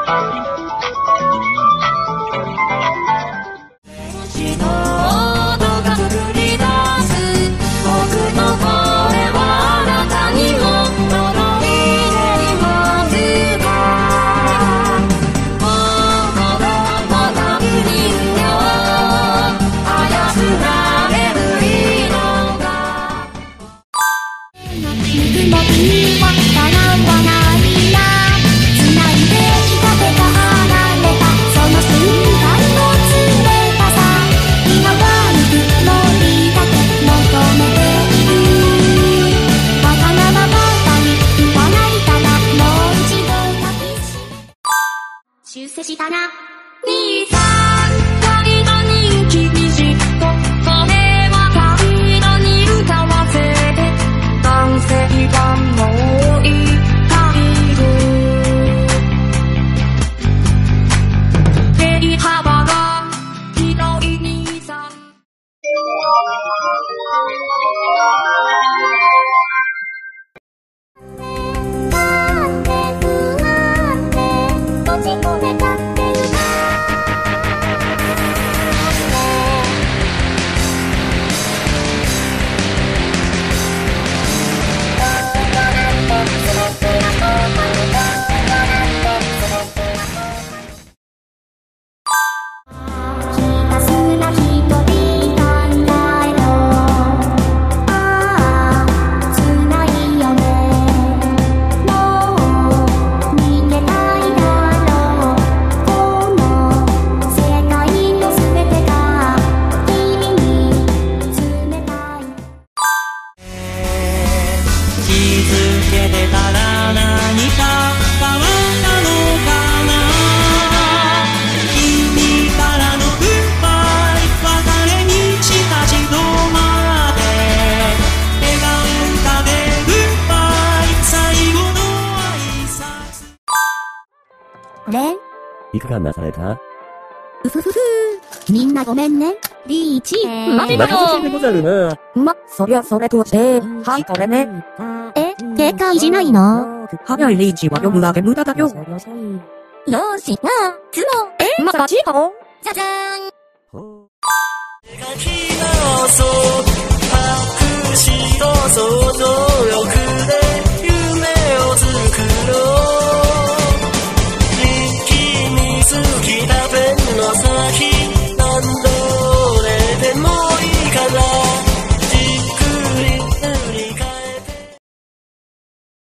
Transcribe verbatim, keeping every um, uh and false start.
出世したな。兄さん、態度に厳しいと、それは態度に歌わせて、男性版もう一回いる。振り幅が広い兄さん。 れいかがなされた？ うふふふみんなごめんね。リーチ。 マジかよ。 任せてでござるな。 ま、そりゃそれとして、はいこれね。 え、警戒しないの？ 早いリーチは読むだけ無駄だよ。 よーし、なあ、つも。 え、また違う？ じゃじゃーん。